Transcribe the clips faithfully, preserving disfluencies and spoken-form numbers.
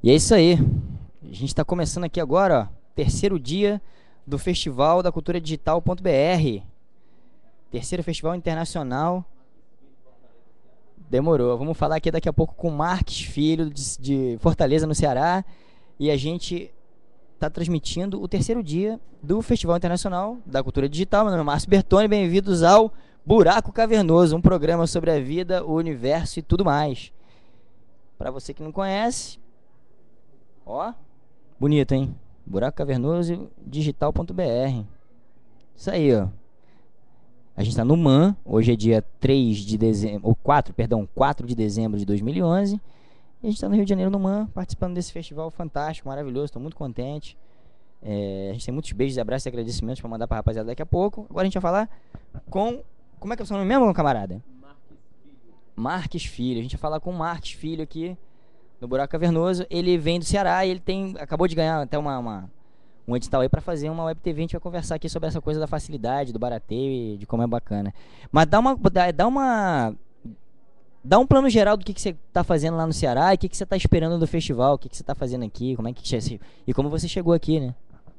E é isso aí. A gente está começando aqui agora, ó, terceiro dia do Festival da Cultura Digital.br. Terceiro Festival Internacional. Demorou. Vamos falar aqui daqui a pouco com o Marques Filho, de, de Fortaleza, no Ceará. E a gente está transmitindo o terceiro dia do Festival Internacional da Cultura Digital. Meu nome é Márcio Bertoni, bem-vindos ao Buraco Cavernoso, um programa sobre a vida, o universo e tudo mais. Para você que não conhece, ó, bonito, hein? Buraco Cavernoso Digital.br. Isso aí, ó. A gente tá no MAN, hoje é dia três de dezembro, ou quatro, perdão, quatro de dezembro de dois mil e onze. E a gente tá no Rio de Janeiro no MAN, participando desse festival fantástico, maravilhoso, tô muito contente. É, a gente tem muitos beijos, abraços e agradecimentos pra mandar pra rapaziada daqui a pouco. Agora a gente vai falar com... Como é que é o seu nome mesmo, camarada? Marques Filho. Marques Filho. A gente vai falar com o Marques Filho aqui no Buraco Cavernoso. Ele vem do Ceará e ele tem, acabou de ganhar até uma, uma, um edital aí pra fazer uma web T V. A gente vai conversar aqui sobre essa coisa da facilidade, do barateio e de como é bacana. Mas dá uma... Dá, dá uma Dá um plano geral do que, que você tá fazendo lá no Ceará e o que, que você tá esperando do festival, o que, que você tá fazendo aqui, como é que e como você chegou aqui, né?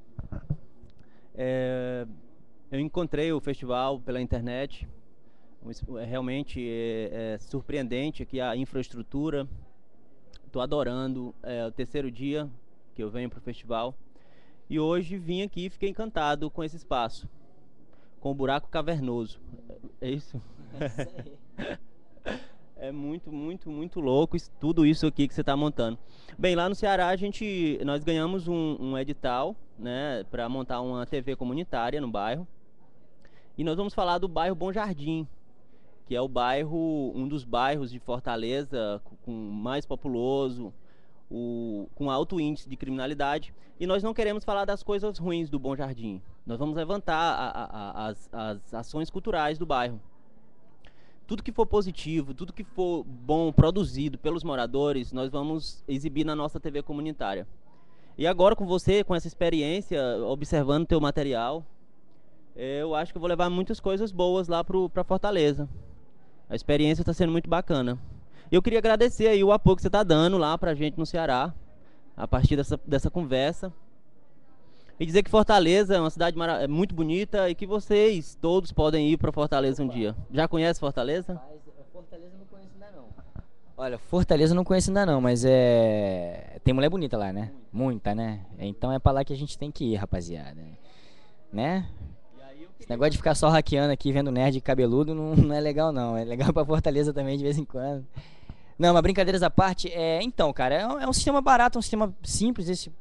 É, eu encontrei o festival pela internet. Realmente é, é surpreendente aqui a infraestrutura. Estou adorando. É o terceiro dia que eu venho para o festival. E hoje vim aqui e fiquei encantado com esse espaço, com o Buraco Cavernoso. É isso? É isso aí. É muito, muito, muito louco isso, tudo isso aqui que você está montando. Bem, lá no Ceará a gente, nós ganhamos um, um edital, né, para montar uma T V comunitária no bairro. E nós vamos falar do bairro Bom Jardim, que é o bairro, um dos bairros de Fortaleza com mais populoso, o, com alto índice de criminalidade. E nós não queremos falar das coisas ruins do Bom Jardim. Nós vamos levantar a, a, a, as, as ações culturais do bairro. Tudo que for positivo, tudo que for bom produzido pelos moradores, nós vamos exibir na nossa T V comunitária. E agora com você, com essa experiência, observando teu material, eu acho que eu vou levar muitas coisas boas lá para Fortaleza. A experiência está sendo muito bacana. Eu queria agradecer aí o apoio que você está dando lá para a gente no Ceará, a partir dessa, dessa conversa. E dizer que Fortaleza é uma cidade muito bonita e que vocês todos podem ir para Fortaleza um dia. Já conhece Fortaleza? Fortaleza não conheço ainda não. Olha, Fortaleza não conheço ainda não, mas é... Tem mulher bonita lá, né? Muita, né? Então é pra lá que a gente tem que ir, rapaziada. Né? Esse negócio de ficar só hackeando aqui, vendo nerd cabeludo, não, não é legal não. É legal pra Fortaleza também de vez em quando. Não, mas brincadeiras à parte, é... Então, cara, é um, é um sistema barato, um sistema simples, esse...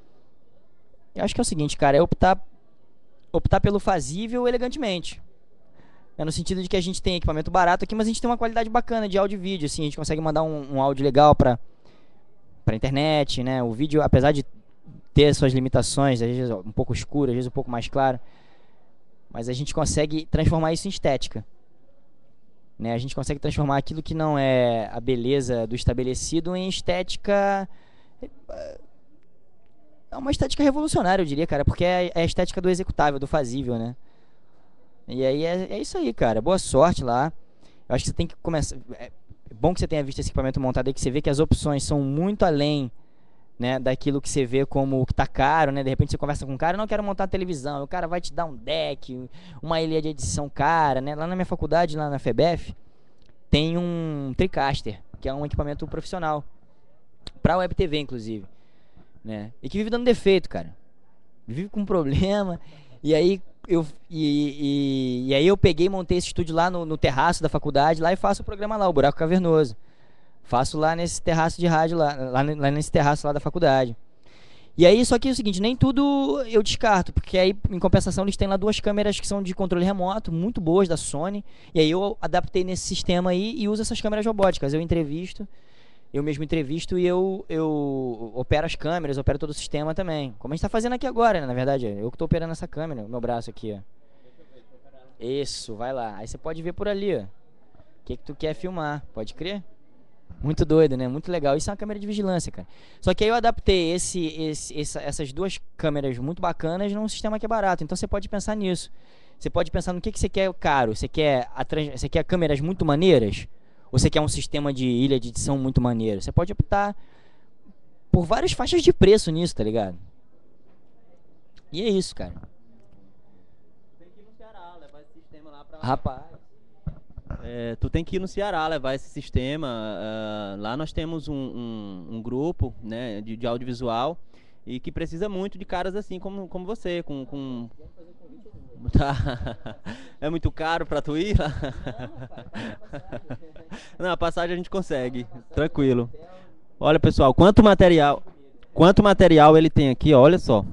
Eu acho que é o seguinte, cara, é optar, optar pelo fazível elegantemente. É no sentido de que a gente tem equipamento barato aqui, mas a gente tem uma qualidade bacana de áudio e vídeo, assim, a gente consegue mandar um, um áudio legal pra, pra internet, né? O vídeo, apesar de ter suas limitações, às vezes um pouco escuro, às vezes um pouco mais claro, mas a gente consegue transformar isso em estética. Né? A gente consegue transformar aquilo que não é a beleza do estabelecido em estética... É uma estética revolucionária, eu diria, cara, porque é a estética do executável, do fazível, né? E aí é, é isso aí, cara. Boa sorte lá. Eu acho que você tem que começar... É bom que você tenha visto esse equipamento montado aí, que você vê que as opções são muito além, né, daquilo que você vê como que tá caro, né? De repente você conversa com um cara, eu não quero montar televisão. O cara vai te dar um deck, uma ilha de edição cara, né? Lá na minha faculdade, lá na FEBEF, tem um TriCaster, que é um equipamento profissional. Pra web T V, inclusive. Né? E que vive dando defeito, cara. Vive com problema. E aí eu, e, e, e aí eu peguei e montei esse estúdio lá no, no terraço da faculdade, lá e faço o programa lá, o Buraco Cavernoso. Faço lá nesse terraço de rádio, lá, lá, lá nesse terraço lá da faculdade. E aí, só que é o seguinte, nem tudo eu descarto, porque aí, em compensação, eles têm lá duas câmeras que são de controle remoto, muito boas, da Sony. E aí eu adaptei nesse sistema aí e uso essas câmeras robóticas. Eu entrevisto Eu mesmo entrevisto e eu, eu opero as câmeras, opero todo o sistema também. Como a gente tá fazendo aqui agora, né? Na verdade, eu que tô operando essa câmera, o meu braço aqui, ó. Isso, vai lá. Aí você pode ver por ali, ó. O que que tu quer filmar, pode crer? Muito doido, né? Muito legal. Isso é uma câmera de vigilância, cara. Só que aí eu adaptei esse, esse, essa, essas duas câmeras muito bacanas num sistema que é barato. Então você pode pensar nisso. Você pode pensar no que, que você quer caro. Você quer, a trans... você quer câmeras muito maneiras? Ou você quer um sistema de ilha de edição muito maneiro? Você pode optar por várias faixas de preço nisso, tá ligado? E é isso, cara. Tem que ir no Ceará, levar esse sistema lá pra... Rapaz. É, tu tem que ir no Ceará levar esse sistema. Uh, lá nós temos um, um, um grupo, né, de, de audiovisual e que precisa muito de caras assim como, como você, com, com... Tá. É muito caro pra tu ir lá? Não, a passagem a gente consegue, tranquilo. Olha, pessoal, quanto material, quanto material ele tem aqui, olha só.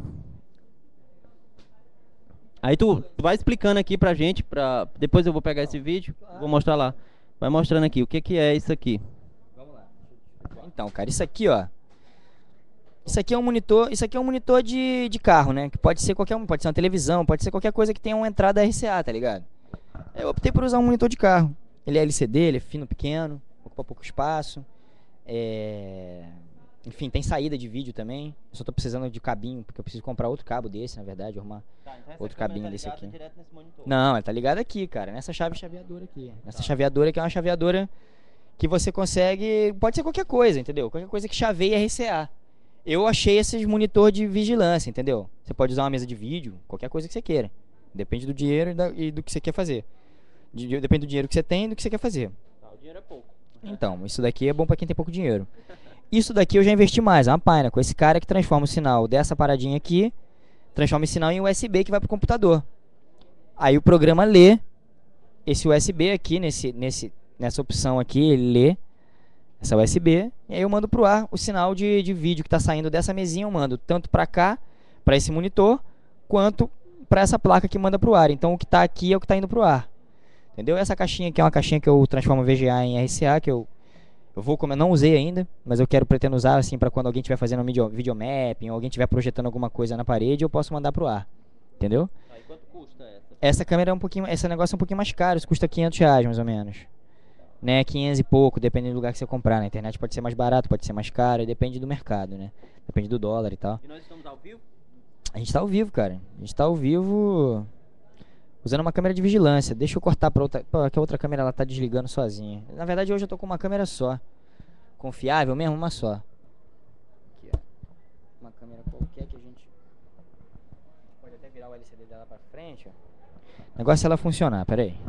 Aí tu, tu vai explicando aqui pra gente, pra... depois eu vou pegar esse vídeo, vou mostrar lá. Vai mostrando aqui, o que que é isso aqui. Vamos lá. Então, cara, isso aqui, ó. Isso aqui é um monitor, isso aqui é um monitor de, de carro, né? Que pode ser qualquer um, pode ser uma televisão, pode ser qualquer coisa que tenha uma entrada R C A, tá ligado? Eu optei por usar um monitor de carro. Ele é L C D, ele é fino, pequeno, ocupa pouco espaço. É... Enfim, tem saída de vídeo também. Eu só tô precisando de cabinho, porque eu preciso comprar outro cabo desse, na verdade, arrumar Tá, então essa outro câmera cabinho tá desse ligada aqui. direto nesse monitor. Não, ela tá ligada aqui, cara, nessa chave chaveadora aqui. Nessa Tá. chaveadora que é uma chaveadora que você consegue... Pode ser qualquer coisa, entendeu? Qualquer coisa que chaveie R C A. Eu achei esses monitor de vigilância, entendeu? Você pode usar uma mesa de vídeo, qualquer coisa que você queira. Depende do dinheiro e, da, e do que você quer fazer. De, depende do dinheiro que você tem e do que você quer fazer. Tá, o dinheiro é pouco. Então, isso daqui é bom pra quem tem pouco dinheiro. Isso daqui eu já investi mais, é uma paina, com esse cara que transforma o sinal dessa paradinha aqui, transforma esse sinal em U S B que vai pro computador. Aí o programa lê esse U S B aqui, nesse, nesse, nessa opção aqui, ele lê essa U S B, e aí eu mando pro ar o sinal de, de vídeo que tá saindo dessa mesinha, eu mando tanto pra cá, pra esse monitor, quanto pra essa placa que manda pro ar. Então o que tá aqui é o que tá indo pro ar. Entendeu? Essa caixinha aqui é uma caixinha que eu transformo V G A em R C A, que eu Eu vou, como eu não usei ainda, mas eu quero pretendo usar assim para quando alguém estiver fazendo um video, videomapping ou alguém estiver projetando alguma coisa na parede, eu posso mandar pro ar. Entendeu? Aí quanto custa essa? Essa câmera é um pouquinho, esse negócio é um pouquinho mais caro, isso custa quinhentos reais mais ou menos. Né, quinhentos e pouco, dependendo do lugar que você comprar. Na internet pode ser mais barato, pode ser mais caro, depende do mercado, né? Depende do dólar e tal. E nós estamos ao vivo? A gente tá ao vivo, cara. A gente tá ao vivo usando uma câmera de vigilância. Deixa eu cortar pra outra, pô, que a outra câmera ela tá desligando sozinha. Na verdade hoje eu tô com uma câmera só. Confiável mesmo, uma só. Aqui, ó. Uma câmera qualquer que a gente pode até virar o L C D dela pra frente, ó. O negócio é ela funcionar, pera aí.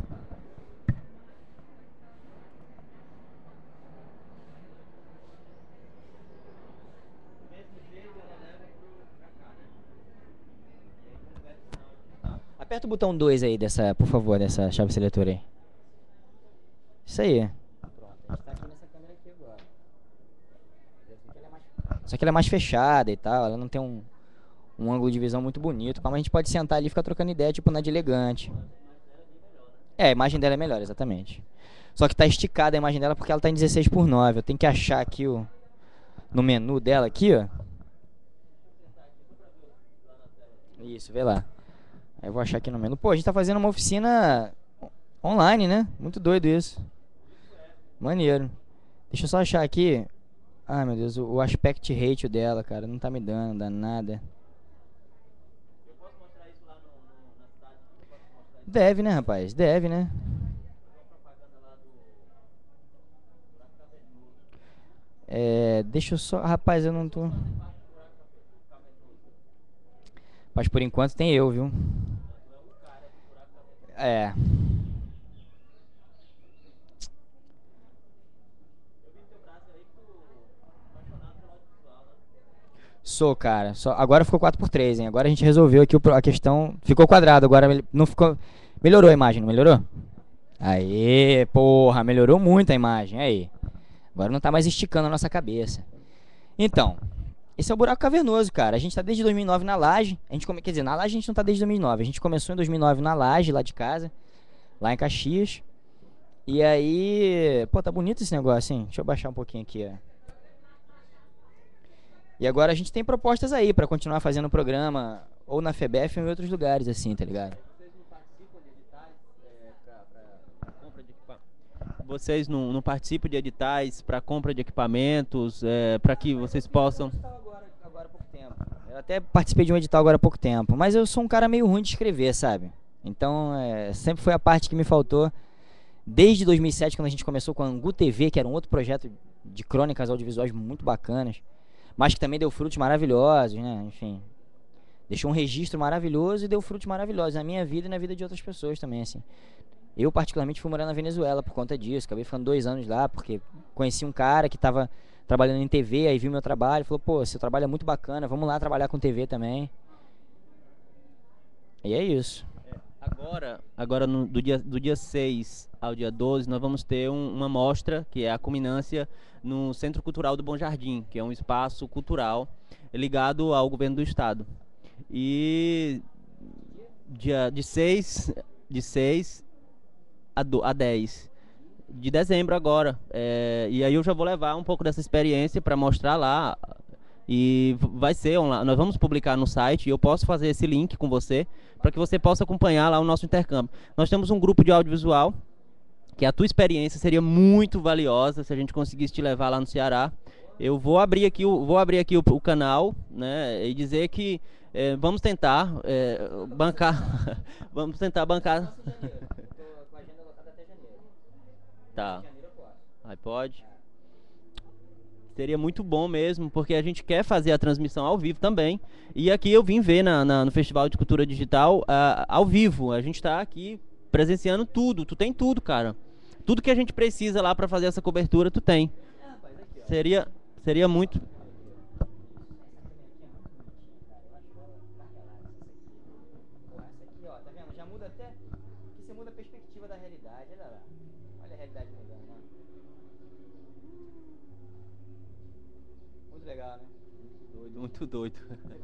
Aperta o botão dois aí dessa, por favor, dessa chave seletora aí. Isso aí. Pronto, a gente tá aqui nessa câmera aqui agora. Só que ela é mais fechada e tal, ela não tem um, um ângulo de visão muito bonito, mas a gente pode sentar ali e ficar trocando ideia, tipo na de elegante. É, a imagem dela é melhor, exatamente. Só que tá esticada a imagem dela porque ela tá em dezesseis por nove. Eu tenho que achar aqui o no menu dela aqui, ó. Isso, vê lá. Aí eu vou achar aqui no menu. Pô, a gente tá fazendo uma oficina online, né? Muito doido isso. Maneiro. Deixa eu só achar aqui. Ai, meu Deus, o, o aspect ratio dela, cara, não tá me dando, não dá nada. Eu posso mostrar isso lá no, no, na cidade? Eu posso mostrar isso? Deve, né, rapaz? Deve, né? É, deixa eu só... Rapaz, eu não tô... Mas por enquanto tem eu, viu? É... Sou, cara. Só, agora ficou quatro por três, hein? Agora a gente resolveu aqui o pro- a questão. Ficou quadrado, agora mel- não ficou. Melhorou a imagem, não melhorou? Aê, porra, melhorou muito a imagem. Aí. Agora não tá mais esticando a nossa cabeça. Então, esse é o buraco cavernoso, cara. A gente tá desde dois mil e nove na laje. A gente come... Quer dizer, na laje a gente não tá desde dois mil e nove. A gente começou em dois mil e nove na laje, lá de casa. Lá em Caxias. E aí. Pô, tá bonito esse negócio, hein? Deixa eu baixar um pouquinho aqui, ó. E agora a gente tem propostas aí pra continuar fazendo o programa ou na FEBEF ou em outros lugares assim, tá ligado? Vocês não participam de editais é, pra, pra compra de equipamento? Vocês não, não participam de editais para compra de equipamentos, é, para que vocês possam... Agora, agora há pouco tempo. Eu até participei de um edital agora há pouco tempo, mas eu sou um cara meio ruim de escrever, sabe? Então, é, sempre foi a parte que me faltou. Desde dois mil e sete, quando a gente começou com a Angu T V, que era um outro projeto de crônicas audiovisuais muito bacanas. mas que também deu frutos maravilhosos, né? Enfim, deixou um registro maravilhoso e deu frutos maravilhosos na minha vida e na vida de outras pessoas também, assim. Eu, particularmente, fui morar na Venezuela por conta disso. Acabei ficando dois anos lá, porque conheci um cara que estava trabalhando em T V, aí viu meu trabalho, falou, pô, seu trabalho é muito bacana, vamos lá trabalhar com T V também. E é isso. Agora, agora no, do, dia, do dia seis ao dia doze, nós vamos ter um, uma mostra, que é a culminância, no Centro Cultural do Bom Jardim, que é um espaço cultural ligado ao governo do estado. E dia, de seis, de seis a, do, a dez de dezembro agora. É, e aí eu já vou levar um pouco dessa experiência para mostrar lá. E vai ser online, nós vamos publicar no site e eu posso fazer esse link com você para que você possa acompanhar lá o nosso intercâmbio. Nós temos um grupo de audiovisual que a tua experiência seria muito valiosa se a gente conseguisse te levar lá no Ceará. Eu vou abrir aqui o, vou abrir aqui o, o canal, né, e dizer que é, vamos tentar é, bancar, vamos tentar bancar. Tá. Aí pode. Seria muito bom mesmo, porque a gente quer fazer a transmissão ao vivo também. E aqui eu vim ver na, na, no Festival de Cultura Digital uh, ao vivo. A gente está aqui presenciando tudo. Tu tem tudo, cara. Tudo que a gente precisa lá para fazer essa cobertura, tu tem. Seria, seria muito... Já muda até... Aqui você muda a perspectiva da realidade. Olha lá. Olha a realidade mudando, né? Muito legal, né? Doido, muito doido.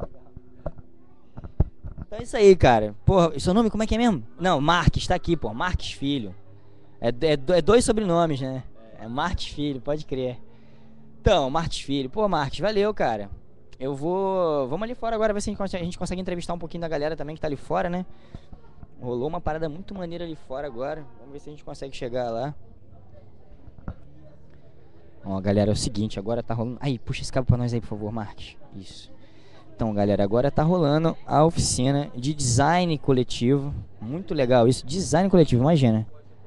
Então é isso aí, cara. Porra, seu nome como é que é mesmo? Não, Marques, tá aqui, pô. Marques Filho. É, é, é dois sobrenomes, né? É Marques Filho, pode crer. Então, Marques Filho. Pô, Marques, valeu, cara. Eu vou... Vamos ali fora agora ver se a gente consegue, a gente consegue entrevistar um pouquinho da galera também que tá ali fora, né? Rolou uma parada muito maneira ali fora agora. Vamos ver se a gente consegue chegar lá. Ó, galera, é o seguinte, agora tá rolando... Aí, puxa esse cabo pra nós aí, por favor, Marques. Isso. Então, galera, agora tá rolando a oficina de design coletivo. Muito legal isso, design coletivo, imagina.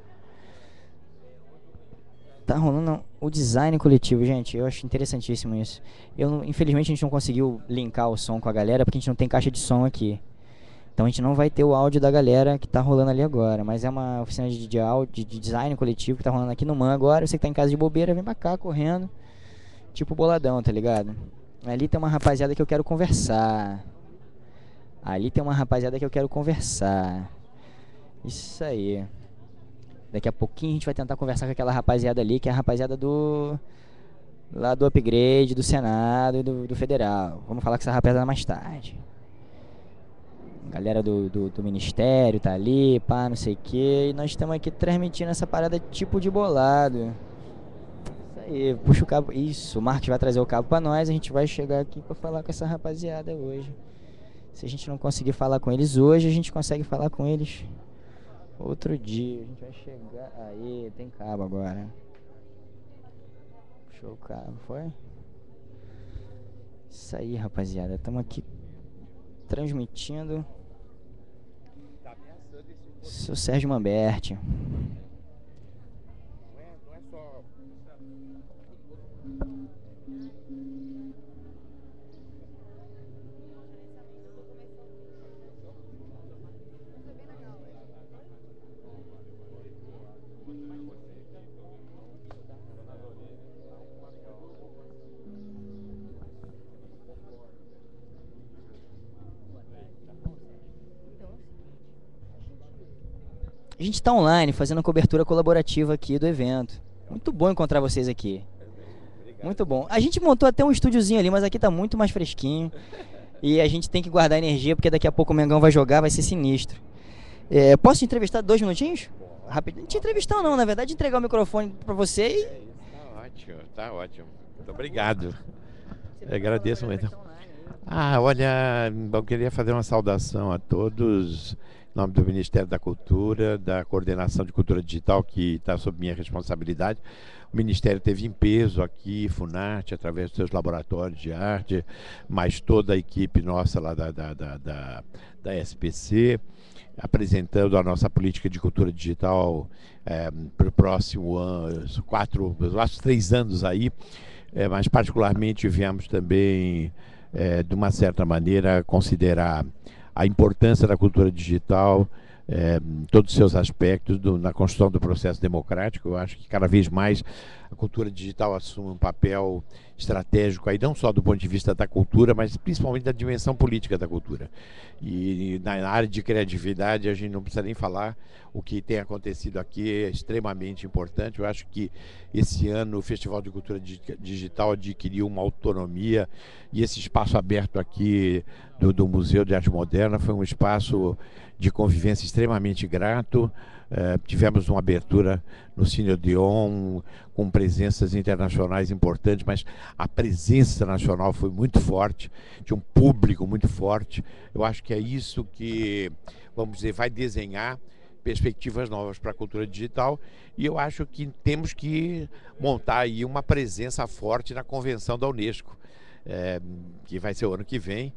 Tá rolando o design coletivo, gente. Eu acho interessantíssimo isso. Eu, infelizmente, a gente não conseguiu linkar o som com a galera, porque a gente não tem caixa de som aqui. Então a gente não vai ter o áudio da galera que tá rolando ali agora. Mas é uma oficina de, de, áudio, de design coletivo que tá rolando aqui no Man agora. Você que tá em casa de bobeira, vem pra cá correndo. Tipo boladão, tá ligado? Ali tem uma rapaziada que eu quero conversar. Ali tem uma rapaziada que eu quero conversar. Isso aí. Daqui a pouquinho a gente vai tentar conversar com aquela rapaziada ali, que é a rapaziada do... lá do Upgrade, do Senado e do, do Federal. Vamos falar com essa rapaziada mais tarde. Galera do, do, do Ministério tá ali, pá, não sei o que. E nós estamos aqui transmitindo essa parada tipo de bolado. Isso aí, puxa o cabo. Isso, o Marcos vai trazer o cabo pra nós. A gente vai chegar aqui pra falar com essa rapaziada hoje. Se a gente não conseguir falar com eles hoje, a gente consegue falar com eles outro dia. A gente vai chegar. Aí, tem cabo agora. Puxou o cabo, foi? Isso aí, rapaziada. Estamos aqui transmitindo. Sou Sérgio Mamberti. A gente está online fazendo a cobertura colaborativa aqui do evento. Muito bom encontrar vocês aqui. Muito bom. A gente montou até um estúdiozinho ali, mas aqui tá muito mais fresquinho. E a gente tem que guardar energia, porque daqui a pouco o Mengão vai jogar, vai ser sinistro. É, posso te entrevistar dois minutinhos? Rapidinho. Te entrevistar não, na verdade, entregar o microfone para você e... Tá ótimo, tá ótimo. Muito obrigado. Eu agradeço muito. Ah, olha, eu queria fazer uma saudação a todos, em nome do Ministério da Cultura, da Coordenação de Cultura Digital, que está sob minha responsabilidade. O Ministério teve em peso aqui, Funarte, através dos seus laboratórios de arte, mais toda a equipe nossa lá da, da, da, da, da S P C, apresentando a nossa política de cultura digital é, para o próximo ano, quatro, os três anos aí. é, mas particularmente viemos também, é, de uma certa maneira, considerar a importância da cultura digital, é, em todos os seus aspectos, do, na construção do processo democrático. Eu acho que cada vez mais a cultura digital assume um papel estratégico, aí, não só do ponto de vista da cultura, mas principalmente da dimensão política da cultura. E, e na área de criatividade, a gente não precisa nem falar, o que tem acontecido aqui é extremamente importante. Eu acho que esse ano o Festival de Cultura Digital adquiriu uma autonomia, e esse espaço aberto aqui do, do Museu de Arte Moderna foi um espaço de convivência extremamente grato. Uh, tivemos uma abertura no Cine Odeon com presenças internacionais importantes, mas a presença nacional foi muito forte, tinha um público muito forte. Eu acho que é isso que, vamos dizer, vai desenhar perspectivas novas para a cultura digital, e eu acho que temos que montar aí uma presença forte na convenção da Unesco, é, que vai ser o ano que vem,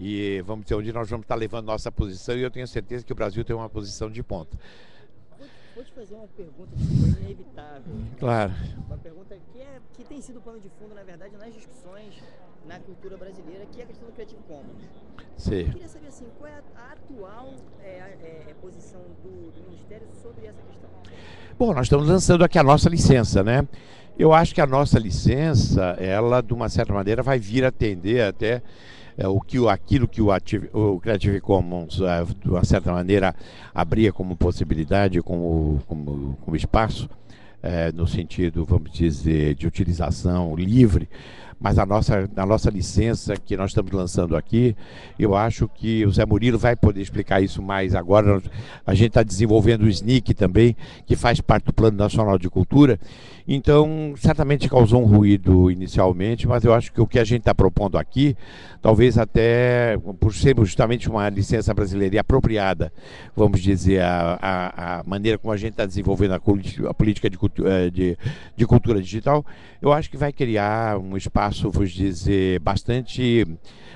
e vamos dizer, onde nós vamos estar levando nossa posição, e eu tenho certeza que o Brasil tem uma posição de ponta. Vou te fazer uma pergunta que foi inevitável. Claro. Uma pergunta que, é, que tem sido pano de fundo, na verdade, nas discussões na cultura brasileira, que é a questão do Creative Commons. Sim. Eu queria saber assim, qual é a atual é, é, posição do, do Ministério sobre essa questão? Bom, nós estamos lançando aqui a nossa licença, né? Eu acho que a nossa licença, ela, de uma certa maneira, vai vir atender até é, o que, aquilo que o, Active, o Creative Commons, é, de uma certa maneira, abria como possibilidade, como, como, como espaço, é, no sentido, vamos dizer, de utilização livre. Mas a nossa, a nossa licença que nós estamos lançando aqui, eu acho que o Zé Murilo vai poder explicar isso mais agora. A gente está desenvolvendo o S N I C também, que faz parte do Plano Nacional de Cultura. Então, certamente causou um ruído inicialmente, mas eu acho que o que a gente está propondo aqui, talvez até por ser justamente uma licença brasileira e apropriada, vamos dizer, a, a, a maneira como a gente está desenvolvendo a, a política de, de, de cultura digital, eu acho que vai criar um espaço, vou dizer, bastante,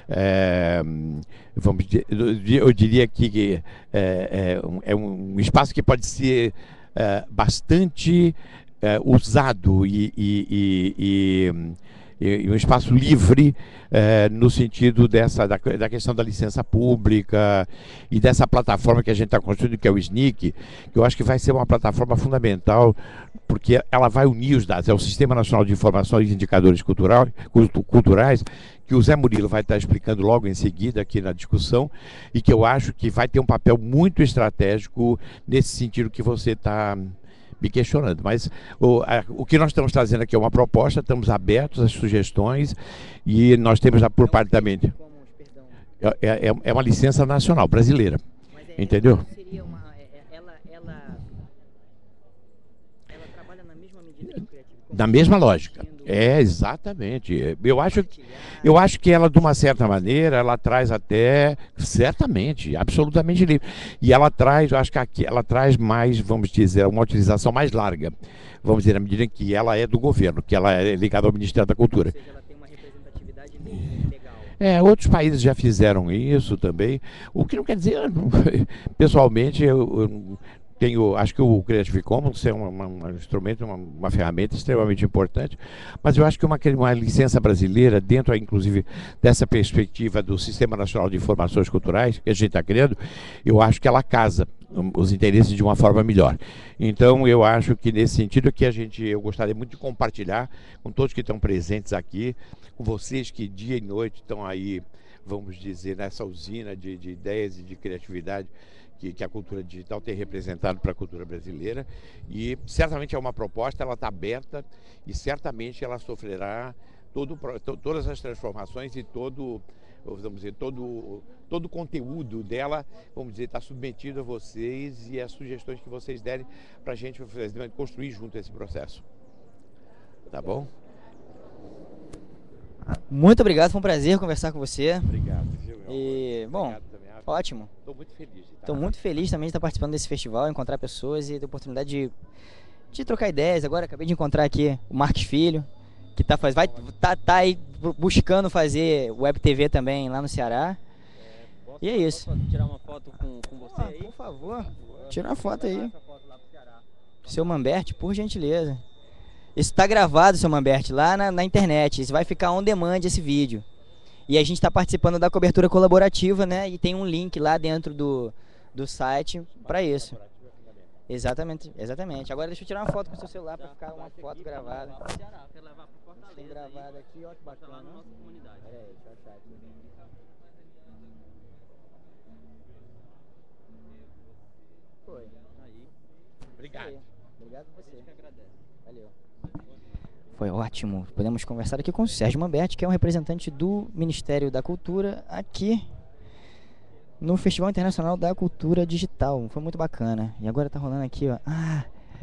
é, vamos dizer, eu diria que é, é, um, um espaço que pode ser é, bastante é, usado e, e, e, e, e um espaço livre é, no sentido dessa, da, da questão da licença pública e dessa plataforma que a gente está construindo, que é o S N I C, que eu acho que vai ser uma plataforma fundamental, porque ela vai unir os dados, é o Sistema Nacional de Informações e Indicadores Cultural, Culturais, que o Zé Murilo vai estar explicando logo em seguida aqui na discussão, e que eu acho que vai ter um papel muito estratégico nesse sentido que você está me questionando. Mas o, a, o que nós estamos trazendo aqui é uma proposta, estamos abertos às sugestões, e nós temos a, por parte também, é, é, é uma licença nacional brasileira, é, entendeu? Seria uma, ela, ela, ela trabalha na mesma medida que o Creative Commons? Na mesma lógica. É, exatamente. Eu acho, eu acho que ela, de uma certa maneira, ela traz até, certamente, absolutamente livre. E ela traz, eu acho que aqui, ela traz mais, vamos dizer, uma utilização mais larga. Vamos dizer, na medida em que ela é do governo, que ela é ligada ao Ministério da Cultura. Ou seja, ela tem uma representatividade legal. É, outros países já fizeram isso também. O que não quer dizer, pessoalmente, eu, eu tenho, acho que o Creative Commons é um, um instrumento, uma, uma ferramenta extremamente importante, mas eu acho que uma, uma licença brasileira, dentro inclusive dessa perspectiva do Sistema Nacional de Informações Culturais, que a gente está criando, eu acho que ela casa os interesses de uma forma melhor. Então eu acho que nesse sentido que a gente, eu gostaria muito de compartilhar com todos que estão presentes aqui, com vocês que dia e noite estão aí, vamos dizer, nessa usina de, de ideias e de criatividade Que, que a cultura digital tem representado para a cultura brasileira, e certamente é uma proposta, ela está aberta, e certamente ela sofrerá todo, to, todas as transformações e todo, vamos dizer, todo, todo o conteúdo dela, vamos dizer, está submetido a vocês e as sugestões que vocês derem para a gente construir junto esse processo. Tá bom? Muito obrigado, foi um prazer conversar com você. Obrigado. E, bom, obrigado também. ótimo. Estou muito feliz. Estou muito feliz também de estar participando desse festival, encontrar pessoas e ter a oportunidade de, de trocar ideias. Agora acabei de encontrar aqui o Marcos Filho, que tá, faz, vai, tá, tá aí buscando fazer web T V também lá no Ceará. É, posso, e é isso. Posso tirar uma foto com, com você Ah, aí? por favor, tira uma foto aí. Essa foto lá pro Ceará. Seu Mamberte, por gentileza. Isso tá gravado, seu Mamberti, lá na, na internet. Isso vai ficar on demand esse vídeo. E a gente está participando da cobertura colaborativa, né? E tem um link lá dentro do, do site para isso. Exatamente, exatamente. Agora deixa eu tirar uma foto com o seu celular para ficar uma foto gravada. Quero levar para Fortaleza. Tem gravado aqui, ó, que bacana. Lá na nossa comunidade. Pera aí, deixa eu achar aqui. Foi. Aí. Obrigado. Aí. Obrigado a você. A gente que agradece. Valeu. Foi ótimo. Podemos conversar aqui com o Sérgio Mamberti, que é um representante do Ministério da Cultura aqui no Festival Internacional da Cultura Digital. Foi muito bacana. E agora tá rolando aqui, ó. Ah.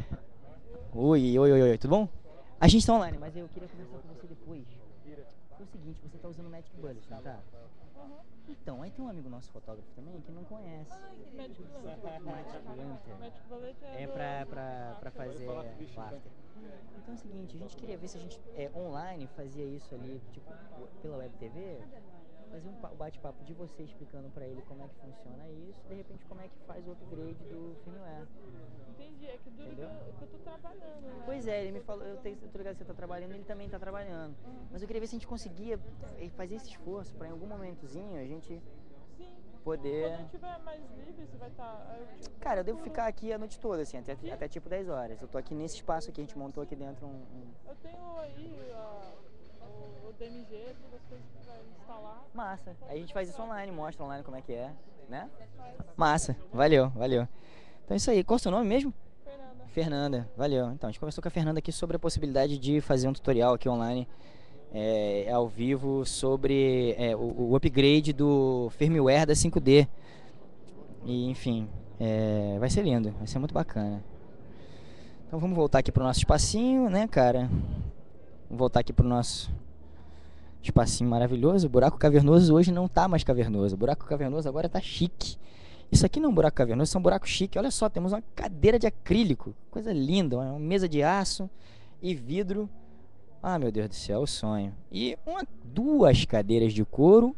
Oi, oi, oi, oi. Tudo bom? A gente tá online, mas eu queria conversar com você depois. Foi o seguinte, você tá usando o Magic Bullet, não tá? Então, aí tem um amigo nosso fotógrafo também que não conhece. Magic Bullet. Magic Lantern. Magic Bullet é, É do- pra, pra, pra fazer after. Então é o seguinte, a gente queria ver se a gente é, online fazia isso ali, tipo, pela web T V, fazer um pa- um bate-papo de você explicando pra ele como é que funciona isso, de repente como é que faz o upgrade do firmware. Entendi, é que duro que Entendeu? eu, que eu tô trabalhando, né? Pois é, ele me falou, eu, tenho, eu tô ligado que você tá trabalhando, ele também tá trabalhando. Mas eu queria ver se a gente conseguia eh, fazer esse esforço pra em algum momentozinho a gente Sim. poder... Quando eu tiver mais livre, você vai estar... Cara, eu devo ficar aqui a noite toda, assim, até, até tipo dez horas. Eu tô aqui nesse espaço aqui, a gente montou aqui dentro um... um... Eu tenho aí a, o, o D M G, todas as coisas que vai instalar. Massa. Aí a gente faz isso online, mostra online como é que é, né? Massa. Valeu, valeu. Então é isso aí. Qual é o seu nome mesmo? Fernanda. Fernanda. Valeu. Então, a gente conversou com a Fernanda aqui sobre a possibilidade de fazer um tutorial aqui online, é, ao vivo, sobre é, o, o upgrade do firmware da cinco D. E, enfim, é, vai ser lindo. Vai ser muito bacana. Então vamos voltar aqui pro nosso espacinho, né, cara? Vamos voltar aqui pro nosso espacinho maravilhoso. O buraco cavernoso hoje não tá mais cavernoso. O buraco cavernoso agora tá chique. Isso aqui não é um buraco cavernoso, isso é um buraco chique. Olha só, temos uma cadeira de acrílico. Coisa linda, uma mesa de aço e vidro. Ah, meu Deus do céu, o sonho. E uma, duas cadeiras de couro,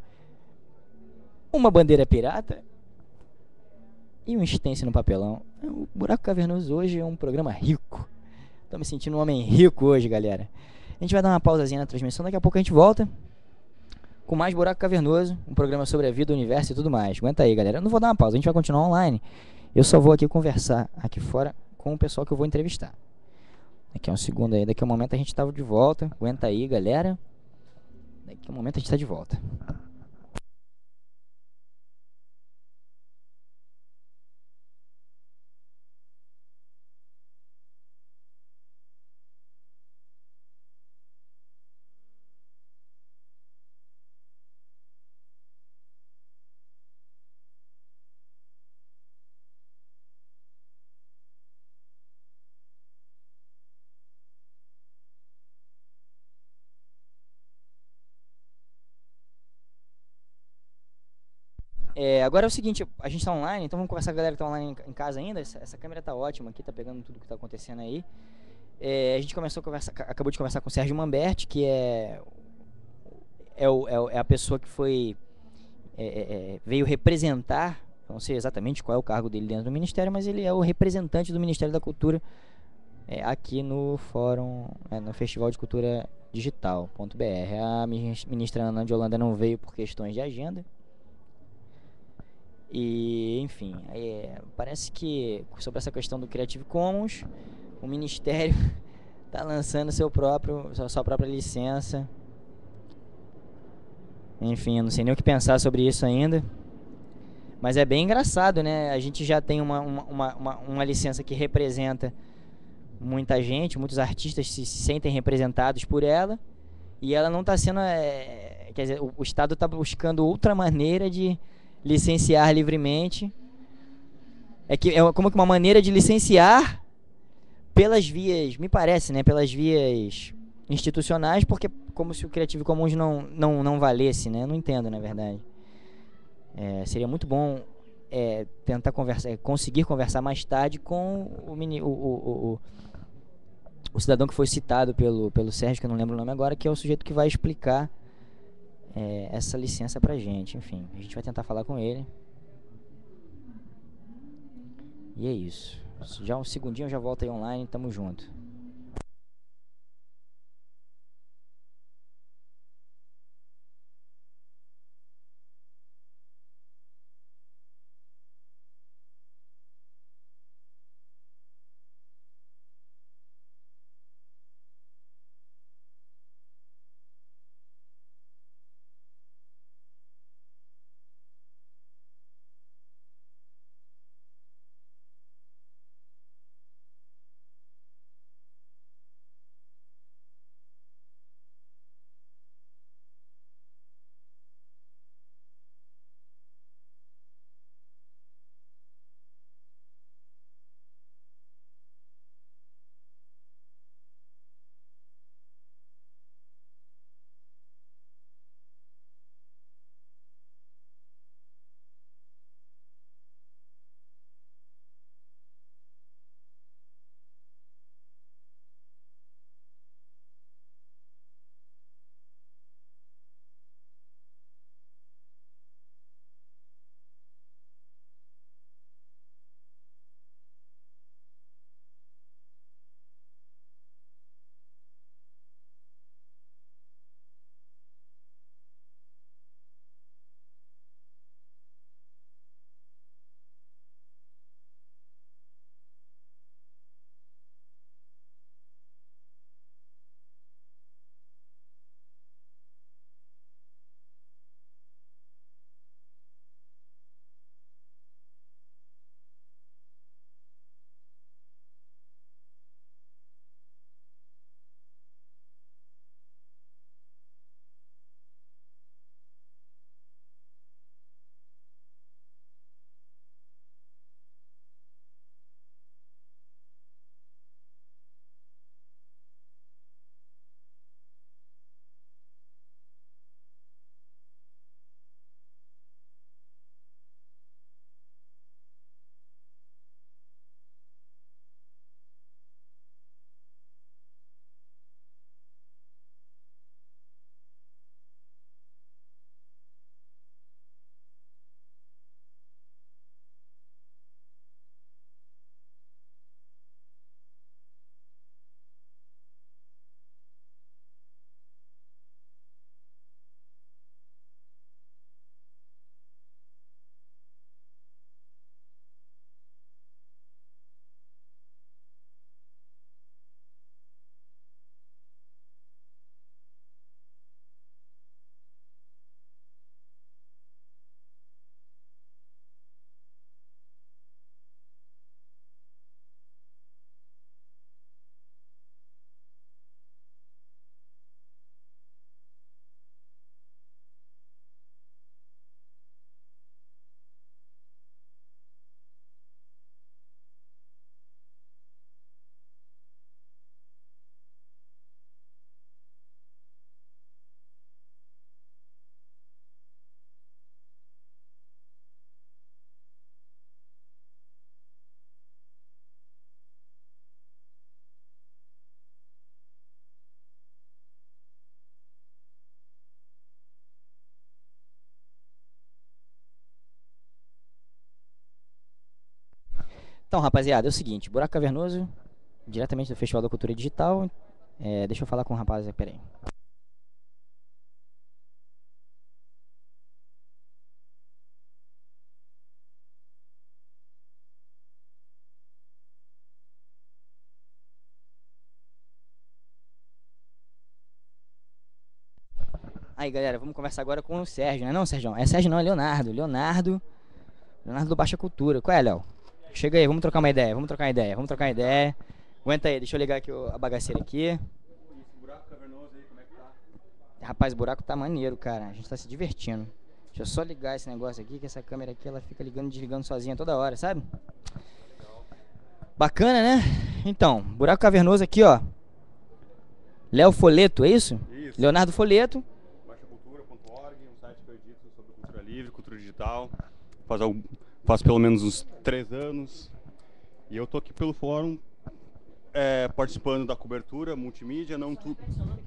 uma bandeira pirata e um stencil no papelão. O Buraco Cavernoso hoje é um programa rico. Tô me sentindo um homem rico hoje, galera. A gente vai dar uma pausazinha na transmissão, daqui a pouco a gente volta com mais Buraco Cavernoso, um programa sobre a vida, o universo e tudo mais. Aguenta aí, galera. Eu não vou dar uma pausa, a gente vai continuar online. Eu só vou aqui conversar aqui fora com o pessoal que eu vou entrevistar. Daqui a um segundo aí, daqui a um momento a gente tá de volta. Aguenta aí, galera. Daqui a um momento a gente tá de volta. É, agora é o seguinte, a gente tá online, então vamos conversar com a galera que tá online em casa ainda. Essa, essa câmera tá ótima aqui, tá pegando tudo que tá acontecendo aí. É, a gente começou a conversar, acabou de conversar com o Sérgio Mamberti, que é, é, o, é, o- é a pessoa que foi é, é, é, veio representar, eu não sei exatamente qual é o cargo dele dentro do Ministério, mas ele é o representante do Ministério da Cultura é, aqui no Fórum, é, no Festival de Cultura Digital.br. A ministra Ana de Holanda não veio por questões de agenda. E, enfim, é, parece que sobre essa questão do Creative Commons, o Ministério está lançando seu próprio, sua, sua própria licença. Enfim, eu não sei nem o que pensar sobre isso ainda. Mas é bem engraçado, né? A gente já tem uma, uma, uma, uma, uma licença que representa muita gente, muitos artistas se, se sentem representados por ela. E ela não está sendo... É, quer dizer, o, o Estado está buscando outra maneira de licenciar livremente. É que é como que uma maneira de licenciar pelas vias, me parece, né, pelas vias institucionais, porque como se o Creative Commons não não não valesse, né? Eu não entendo, na verdade. É, seria muito bom é, tentar conversar, conseguir conversar mais tarde com o, mini, o, o, o, o cidadão que foi citado pelo pelo Sérgio, que eu não lembro o nome agora, que é o sujeito que vai explicar É, essa licença pra gente. Enfim, a gente vai tentar falar com ele. E é isso. Já um segundinho eu já volto aí online, tamo junto. Então, rapaziada, é o seguinte, Buraco Cavernoso, diretamente do Festival da Cultura Digital. É, deixa eu falar com o rapaz, peraí. Aí, galera, vamos conversar agora com o Sérgio, né? Não, Sérgio, é Sérgio não, é Leonardo. Leonardo, Leonardo do Baixa Cultura. Qual é, Léo? Chega aí, vamos trocar uma ideia, vamos trocar uma ideia, vamos trocar uma ideia. Aguenta aí, deixa eu ligar aqui o- a bagaceira aqui. Esse buraco cavernoso aí, como é que tá? Rapaz, o buraco tá maneiro, cara. A gente tá se divertindo. Deixa eu só ligar esse negócio aqui, que essa câmera aqui, ela fica ligando e desligando sozinha toda hora, sabe? Bacana, né? Então, Buraco Cavernoso aqui, ó. Léo Foleto, é isso? Isso. Leonardo Foleto. baixa cultura ponto org, um site que eu edito sobre cultura livre, cultura digital. Faz, algum, faz pelo menos uns três anos. E eu tô aqui pelo fórum, é, participando da cobertura multimídia, não tu...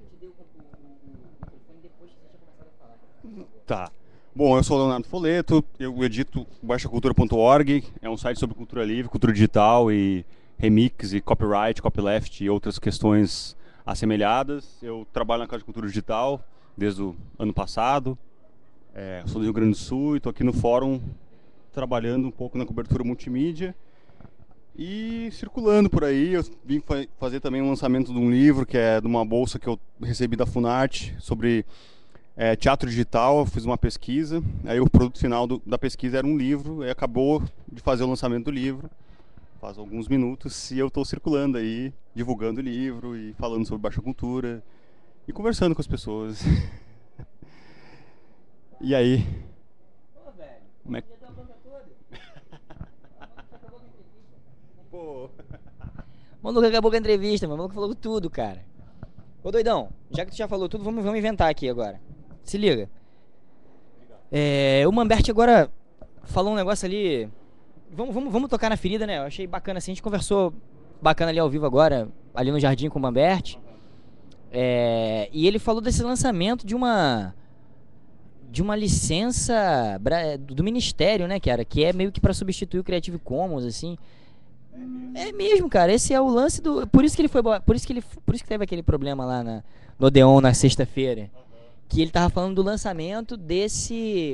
Tá. Bom, eu sou o Leonardo Foleto, eu edito baixa cultura ponto org, é um site sobre cultura livre, cultura digital e remix e copyright, copyleft e outras questões assemelhadas. Eu trabalho na Casa de Cultura Digital desde o ano passado, é, sou do Rio Grande do Sul e estou aqui no fórum trabalhando um pouco na cobertura multimídia e circulando por aí. Eu vim fa fazer também um lançamento de um livro que é de uma bolsa que eu recebi da Funarte sobre É, teatro digital. Eu fiz uma pesquisa, aí o produto final do, da pesquisa era um livro, e acabou de fazer o lançamento do livro, faz alguns minutos, e eu estou circulando aí, divulgando o livro e falando sobre baixa cultura e conversando com as pessoas. E aí? Pô, velho, Como é que... Pô... O maluco acabou com a entrevista, mano. O maluco falou tudo, cara. Ô, doidão, já que tu já falou tudo, vamos, vamos inventar aqui agora. Se liga. É, o Mamberti agora falou um negócio ali. Vamos, vamos, vamos tocar na ferida, né? Eu achei bacana assim. A gente conversou bacana ali ao vivo agora, ali no jardim com o Mamberti. É, e ele falou desse lançamento de uma. De uma licença bra- do Ministério, né, cara? Que é meio que pra substituir o Creative Commons, assim. É mesmo, cara. Esse é o lance do. Por isso que ele foi. bo- Por isso que ele. Por isso que teve aquele problema lá na, no Odeon na sexta-feira. Que ele tava falando do lançamento desse.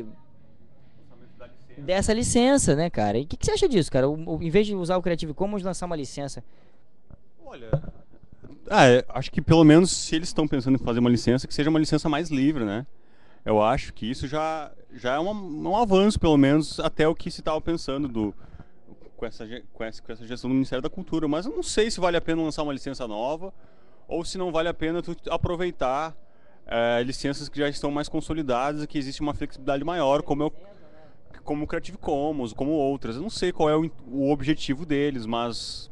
Dessa licença, né, cara? E o que, que você acha disso, cara? O, o- em vez de usar o Creative Commons, lançar uma licença. Olha, ah, é, acho que pelo menos se eles estão pensando em fazer uma licença, que seja uma licença mais livre, né? Eu acho que isso já, já é uma, um avanço, pelo menos, até o que se estava pensando do, com, essa, ge- com, essa, com essa gestão do Ministério da Cultura. Mas eu não sei se vale a pena lançar uma licença nova ou se não vale a pena tu aproveitar é, licenças que já estão mais consolidadas e que existe uma flexibilidade maior, como eu, como o Creative Commons, como outras. Eu não sei qual é o, in- o objetivo deles, mas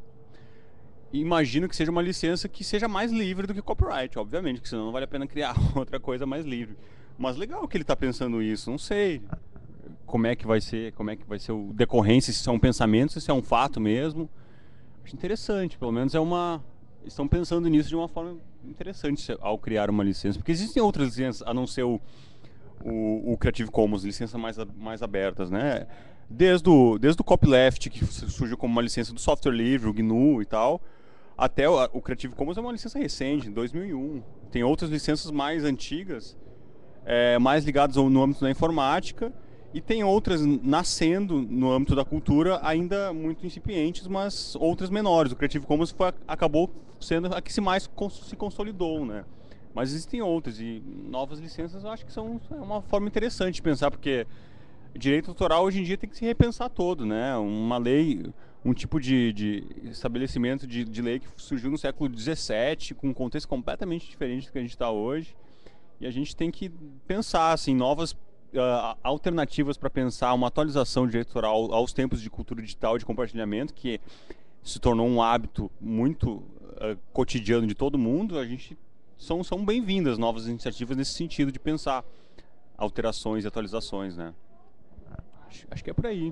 imagino que seja uma licença que seja mais livre do que copyright, obviamente, porque senão não vale a pena criar outra coisa mais livre. Mas legal que ele está pensando isso, não sei como é que vai ser, como é que vai ser o decorrência, se isso é um pensamento, se isso é um fato mesmo. Acho interessante, pelo menos é uma... Estão pensando nisso de uma forma interessante ao criar uma licença, porque existem outras licenças, a não ser o, o, o Creative Commons, licenças mais, a- mais abertas, né? Desde o, desde o copyleft, que surgiu como uma licença do software livre, o G N U e tal, até o, o Creative Commons é uma licença recente, em dois mil e um. Tem outras licenças mais antigas, é, mais ligadas ao- no âmbito da informática, e tem outras nascendo no âmbito da cultura, ainda muito incipientes, mas outras menores. O Creative Commons foi, a- acabou sendo a que se mais cons- se consolidou, né? Mas existem outras, e novas licenças eu acho que são é uma forma interessante de pensar, porque direito autoral hoje em dia tem que se repensar todo, né? Uma lei, um tipo de, de estabelecimento de, de lei que surgiu no século dezessete, com um contexto completamente diferente do que a gente está hoje. E a gente tem que pensar assim, novas ah, alternativas para pensar uma atualização de direito autoral aos tempos de cultura digital e de compartilhamento, que se tornou um hábito muito ah, cotidiano de todo mundo. A gente são, são bem-vindas novas iniciativas nesse sentido de pensar alterações e atualizações, né? Acho, acho que é por aí.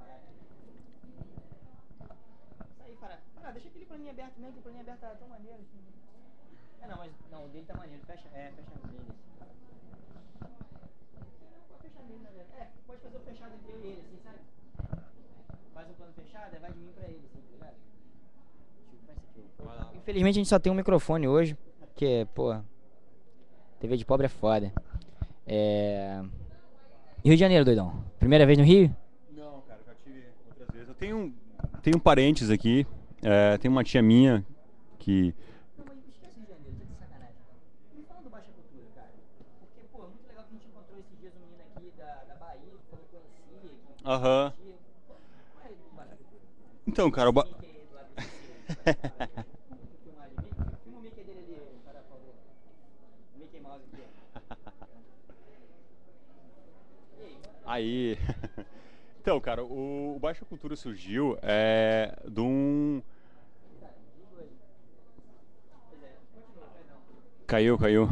Isso aí, para. Ah, deixa aquele planinho aberto mesmo, que o planinho aberto tá tão maneiro assim. É, não, mas não, o dele tá maneiro. Fecha, é, fecha o dele. Pode fechar nele, na verdade. É, pode fazer o fechado entre eu e ele, assim, sabe? Faz um plano fechado, aí vai de mim pra ele, assim. Infelizmente a gente só tem um microfone hoje, porque, pô, T V de pobre é foda. É... Rio de Janeiro, doidão. Primeira vez no Rio? Não, cara, já tive outras vezes. Eu tenho, tenho parentes aqui, é, tem uma tia minha que... Não, mas esquece o Rio de Janeiro, tá de sacanagem. Me fala do Baixa Cultura, cara. Porque, pô, é muito legal que a gente encontrou esses dias um menino aqui da, da Bahia, que falou que conhecia, que Aham. curtia. Qual é o Baixa Cultura? Então, cara, o ba... Mickey aí do lado do Ciro, filma ali. Filma o Mickey dele ali, cara, por favor. O Mickey Mouse aqui. Aí. Então, cara, o, o Baixa Cultura surgiu é, de um. Caiu, caiu.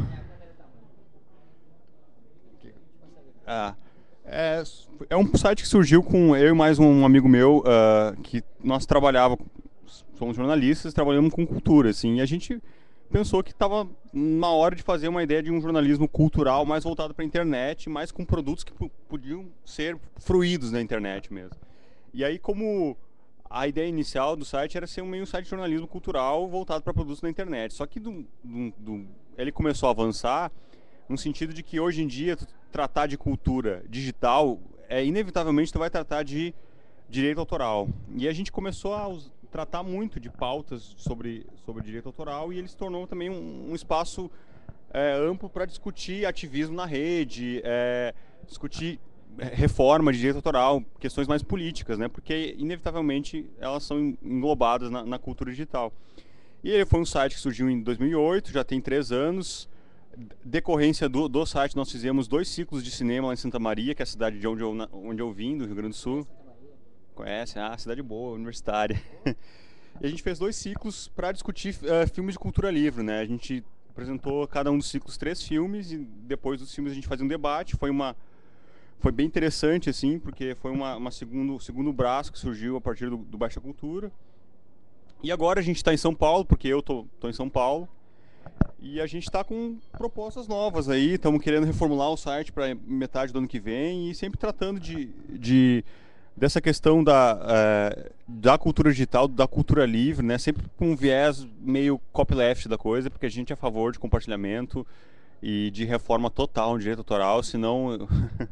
Ah, é, é um site que surgiu com eu e mais um amigo meu, ah, que nós trabalhávamos, somos jornalistas, trabalhamos com cultura, assim, e a gente pensou que estava na hora de fazer uma ideia de um jornalismo cultural mais voltado para a internet, mais com produtos que podiam ser fruídos na internet mesmo. E aí, como a ideia inicial do site era ser um meio site de jornalismo cultural voltado para produtos na internet, só que do, do, do, ele começou a avançar no sentido de que hoje em dia tratar de cultura digital é inevitavelmente tu vai tratar de direito autoral. E a gente começou a us- tratar muito de pautas sobre, sobre direito autoral e ele se tornou também um, um espaço é, amplo para discutir ativismo na rede, é, discutir reforma de direito autoral, questões mais políticas, né? Porque inevitavelmente elas são englobadas na, na cultura digital. E ele foi um site que surgiu em dois mil e oito, já tem três anos. Decorrência do, do site, nós fizemos dois ciclos de cinema lá em Santa Maria, que é a cidade de onde eu, onde eu vim, do Rio Grande do Sul. Conhece? Ah, cidade boa, universitária. E a gente fez dois ciclos para discutir uh, filmes de cultura livre, né? A gente apresentou cada um dos ciclos três filmes e depois dos filmes a gente fazia um debate. Foi uma foi bem interessante assim, porque foi uma, uma segundo segundo braço que surgiu a partir do, do Baixa Cultura. E agora a gente está em São Paulo, porque eu tô, tô em São Paulo. E a gente está com propostas novas aí, estamos querendo reformular o site para metade do ano que vem e sempre tratando de, de dessa questão da, é, da cultura digital, da cultura livre, né? Sempre com um viés meio copyleft da coisa, porque a gente é a favor de compartilhamento e de reforma total no direito autoral, senão...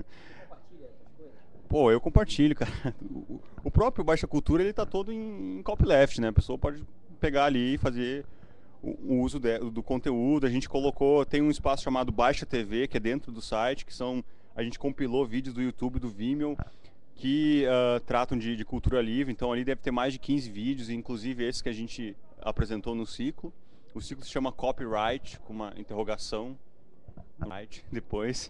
Pô, eu compartilho, cara. O próprio Baixa Cultura, ele tá todo em, em copyleft, né? A pessoa pode pegar ali e fazer o, o uso de, do conteúdo. A gente colocou, tem um espaço chamado Baixa T V, que é dentro do site, que são, a gente compilou vídeos do YouTube, do Vimeo, que uh, tratam de, de cultura livre. Então ali deve ter mais de quinze vídeos, inclusive esses que a gente apresentou no ciclo. O ciclo se chama Copyright, com uma interrogação. Right, depois...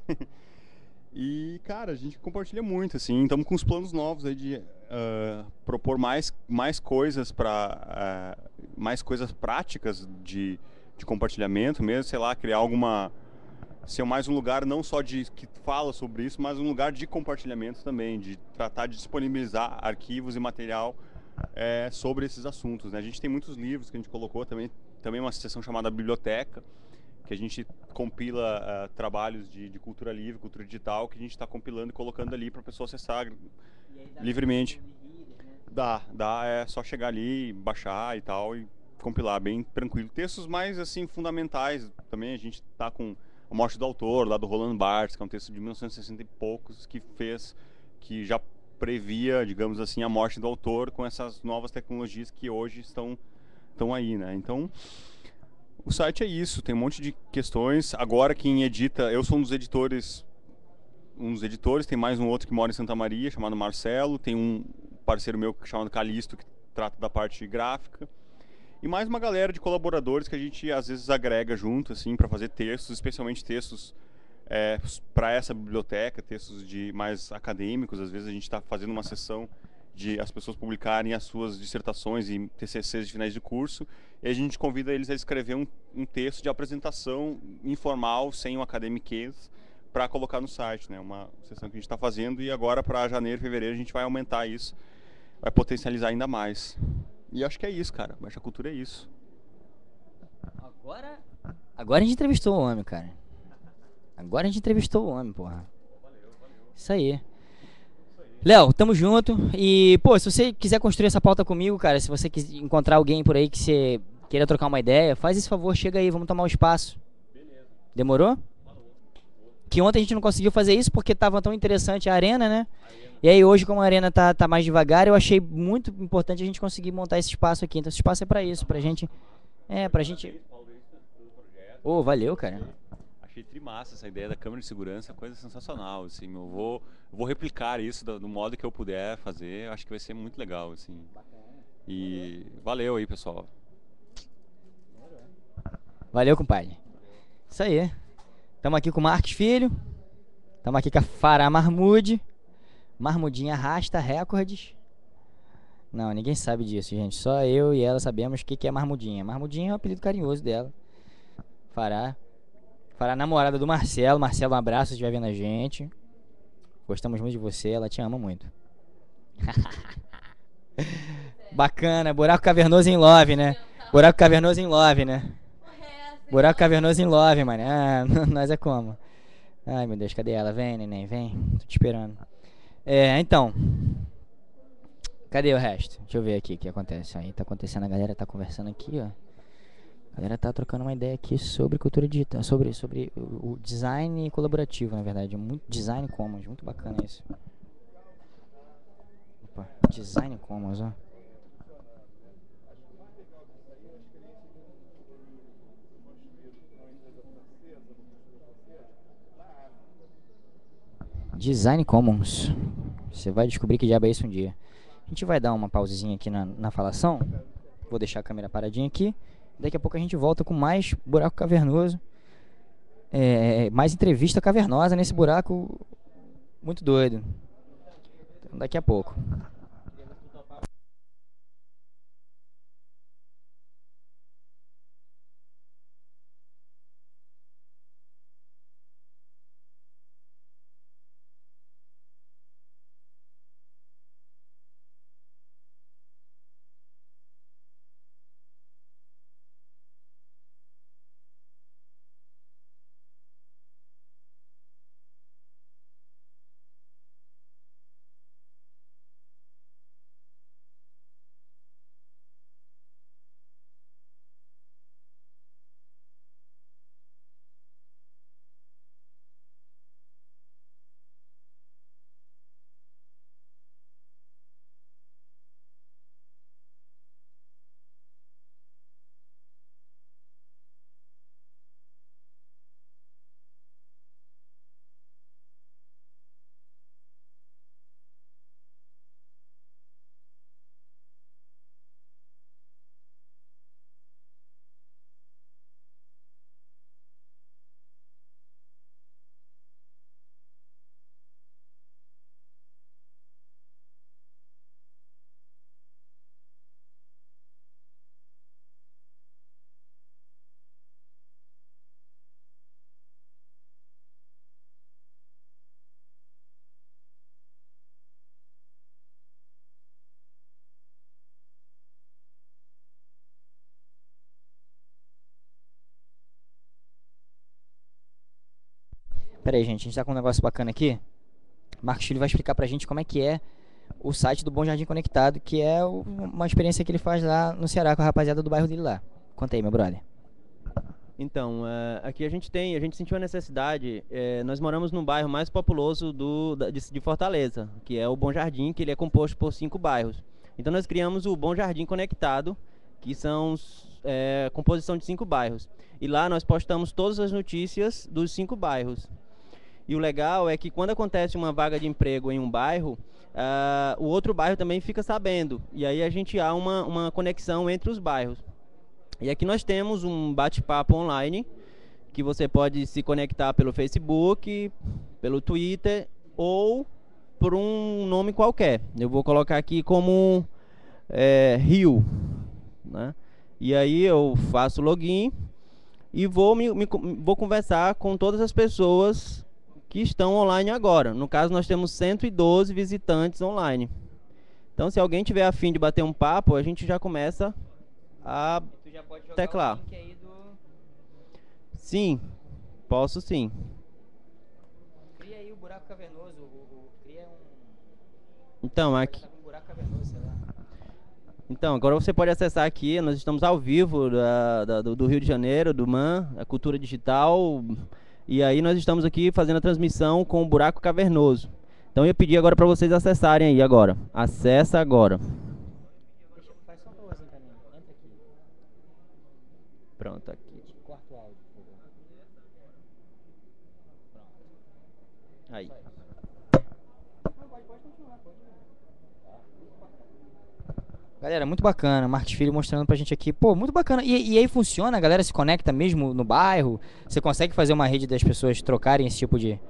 E, cara, a gente compartilha muito, assim, estamos com os planos novos aí de uh, propor mais, mais coisas para uh, mais coisas práticas de, de compartilhamento mesmo, sei lá, criar alguma, ser mais um lugar não só de que fala sobre isso, mas um lugar de compartilhamento também, de tratar de disponibilizar arquivos e material é, sobre esses assuntos, né? A gente tem muitos livros que a gente colocou também, também uma seção chamada Biblioteca, que a gente compila uh, trabalhos de, de cultura livre, cultura digital, que a gente está compilando e colocando ali para a pessoa acessar livremente. Dá, dá, é só chegar ali, baixar e tal, e compilar bem tranquilo. Textos mais, assim, fundamentais também, a gente está com A Morte do Autor, lá do Roland Barthes, que é um texto de mil novecentos e sessenta e poucos, que fez, que já previa, digamos assim, a morte do autor com essas novas tecnologias que hoje estão, estão aí, né? Então... O site é isso, tem um monte de questões. Agora quem edita, eu sou um dos editores, um dos editores, tem mais um outro que mora em Santa Maria, chamado Marcelo, tem um parceiro meu chamado Calisto, que trata da parte gráfica. E mais uma galera de colaboradores que a gente às vezes agrega junto, assim, para fazer textos, especialmente textos é, para essa biblioteca, textos de mais acadêmicos. Às vezes a gente está fazendo uma sessão de as pessoas publicarem as suas dissertações e T C Cs de finais de curso, e a gente convida eles a escrever um, um texto de apresentação informal, sem um academiquez, para colocar no site, né? Uma sessão que a gente está fazendo, e agora para janeiro, fevereiro a gente vai aumentar isso, vai potencializar ainda mais. E acho que é isso, cara. Baixa Cultura é isso. Agora, agora a gente entrevistou o homem, cara. Agora a gente entrevistou o homem, porra. Valeu, valeu. Isso aí. Léo, tamo junto. E, pô, se você quiser construir essa pauta comigo, cara, se você quiser encontrar alguém por aí que você queira trocar uma ideia, faz esse favor, chega aí, vamos tomar um espaço. Demorou? Que ontem a gente não conseguiu fazer isso porque tava tão interessante a arena, né? E aí hoje, como a arena tá, tá mais devagar, eu achei muito importante a gente conseguir montar esse espaço aqui. Então esse espaço é pra isso, pra gente... É, pra gente... Ô, oh, valeu, cara. Achei trimassa essa ideia da câmera de segurança, coisa sensacional, assim. Eu vou, eu vou replicar isso do, do modo que eu puder fazer, acho que vai ser muito legal, assim. E valeu aí, pessoal. Valeu, compadre. Isso aí. Estamos aqui com o Marcos Filho. Estamos aqui com a Farah Mahmoud. Marmudinha arrasta recordes. Não, ninguém sabe disso, gente. Só eu e ela sabemos o que, que é Marmudinha. Marmudinha é o apelido carinhoso dela. Farah. Farah, namorada do Marcelo. Marcelo, um abraço se estiver vendo a gente. Gostamos muito de você. Ela te ama muito. Bacana. Buraco cavernoso em love, né? Buraco cavernoso em love, né? Buraco cavernoso em love, mano. Ah, nós é como? Ai, meu Deus, cadê ela? Vem, neném, vem. Tô te esperando. É, então. Cadê o resto? Deixa eu ver aqui o que acontece. Aí tá acontecendo, a galera tá conversando aqui, ó. A galera tá trocando uma ideia aqui sobre cultura digital, sobre, sobre o, o design colaborativo, na verdade. Muito design commons, muito bacana isso. Opa, design commons, ó. Design Commons. Você vai descobrir que diabo é isso um dia. A gente vai dar uma pausezinha aqui na, na falação. Vou deixar a câmera paradinha aqui. Daqui a pouco a gente volta com mais buraco cavernoso. É, mais entrevista cavernosa nesse buraco muito doido. Então, daqui a pouco. Pera aí, gente, a gente tá com um negócio bacana aqui. Marcos Filho vai explicar pra gente como é que é o site do Bom Jardim Conectado, que é o, uma experiência que ele faz lá no Ceará com a rapaziada do bairro dele lá. Conta aí, meu brother. Então, uh, aqui a gente tem, a gente sentiu a necessidade, eh, nós moramos no bairro mais populoso do, da, de, de Fortaleza, que é o Bom Jardim, que ele é composto por cinco bairros. Então nós criamos o Bom Jardim Conectado, que são é, composição de cinco bairros. E lá nós postamos todas as notícias dos cinco bairros. E o legal é que quando acontece uma vaga de emprego em um bairro, uh, o outro bairro também fica sabendo. E aí a gente há uma, uma conexão entre os bairros. E aqui nós temos um bate-papo online, que você pode se conectar pelo Facebook, pelo Twitter ou por um nome qualquer. Eu vou colocar aqui como é, Rio, né? E aí eu faço login e vou, me, me, vou conversar com todas as pessoas que estão online agora. No caso, nós temos cento e doze visitantes online. Então, se alguém tiver a fim de bater um papo, a gente já começa a Tu já pode jogar teclar. o link aí do... Sim, posso sim. Cria aí o buraco cavernoso. O, o, cria um... Então, aqui... Tá com um buraco cavernoso, sei lá. Então, agora você pode acessar aqui, nós estamos ao vivo da, da, do, do Rio de Janeiro, do M A N, a Cultura Digital, e aí nós estamos aqui fazendo a transmissão com o Buraco Cavernoso. Então eu ia pedir agora para vocês acessarem aí agora. Acessa agora. Pronto, aqui. Corta o áudio, por favor. Pronto. Aí. Galera, muito bacana. Marcos Filho mostrando pra gente aqui. Pô, muito bacana. E, e aí funciona? A galera se conecta mesmo no bairro? Você consegue fazer uma rede das pessoas trocarem esse tipo de...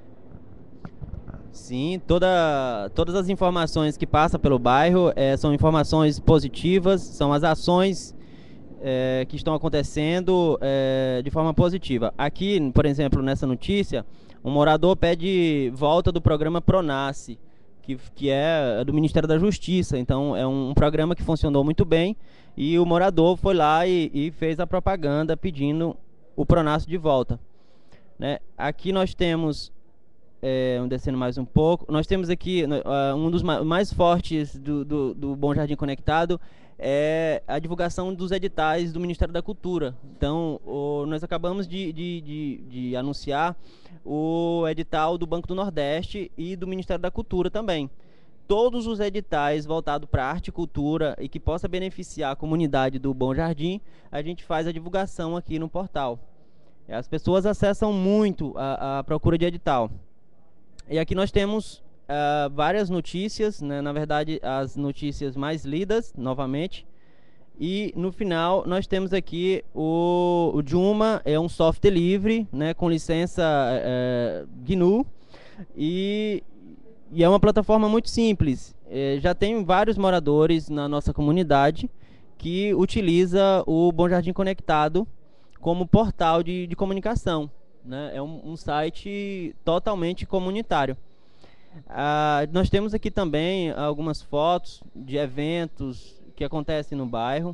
Sim, toda, todas as informações que passam pelo bairro é, são informações positivas, são as ações é, que estão acontecendo é, de forma positiva. Aqui, por exemplo, nessa notícia, um morador pede volta do programa Pronasce, que, que é do Ministério da Justiça. Então é um, um programa que funcionou muito bem e o morador foi lá e, e fez a propaganda pedindo o Pronasce de volta. Né? Aqui nós temos... É, um descendo mais um pouco, nós temos aqui uh, um dos ma mais fortes do, do, do Bom Jardim Conectado é a divulgação dos editais do Ministério da Cultura. Então o, nós acabamos de, de, de, de anunciar o edital do Banco do Nordeste e do Ministério da Cultura também. Todos os editais voltados para arte e cultura e que possa beneficiar a comunidade do Bom Jardim, a gente faz a divulgação aqui no portal. As pessoas acessam muito a, a procura de edital. E aqui nós temos uh, várias notícias, né? Na verdade as notícias mais lidas, novamente. E no final nós temos aqui o, o Joomla, é um software livre, né? Com licença uh, G N U. E, e é uma plataforma muito simples. É, já tem vários moradores na nossa comunidade que utiliza o Bom Jardim Conectado como portal de, de comunicação. Né? É um, um site totalmente comunitário. Ah, nós temos aqui também algumas fotos de eventos que acontecem no bairro.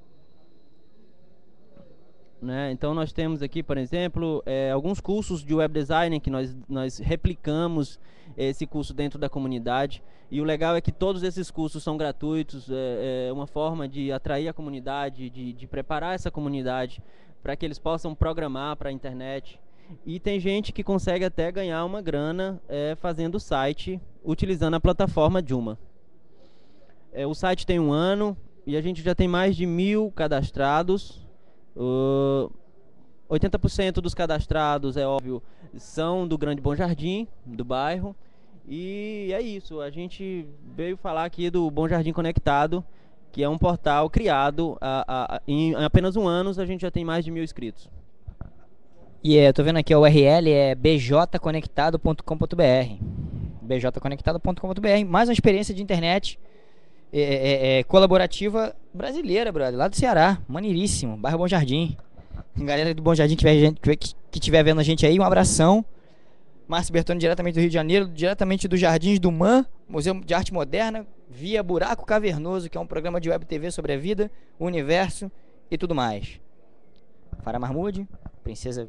Né? Então nós temos aqui, por exemplo, é, alguns cursos de web design que nós, nós replicamos esse curso dentro da comunidade. E o legal é que todos esses cursos são gratuitos, é, é uma forma de atrair a comunidade, de, de preparar essa comunidade para que eles possam programar para a internet. E tem gente que consegue até ganhar uma grana é, fazendo o site, utilizando a plataforma Joomla. É, o site tem um ano e a gente já tem mais de mil cadastrados. Uh, oitenta por cento dos cadastrados, é óbvio, são do Grande Bom Jardim, do bairro. E é isso, a gente veio falar aqui do Bom Jardim Conectado, que é um portal criado a, a, a, em apenas um ano, a gente já tem mais de mil inscritos. E yeah, eu tô vendo aqui, a U R L é b j conectado ponto com ponto b r. b j conectado ponto com ponto b r. Mais uma experiência de internet é, é, é, colaborativa brasileira, brother, lá do Ceará. Maneiríssimo, bairro Bom Jardim. Galera do Bom Jardim que estiver que tiver vendo a gente aí, um abração. Márcio Bertoni, diretamente do Rio de Janeiro, diretamente dos Jardins do M A N, Museu de Arte Moderna, via Buraco Cavernoso, que é um programa de web T V sobre a vida, o universo e tudo mais. Farah Mahmoud, princesa...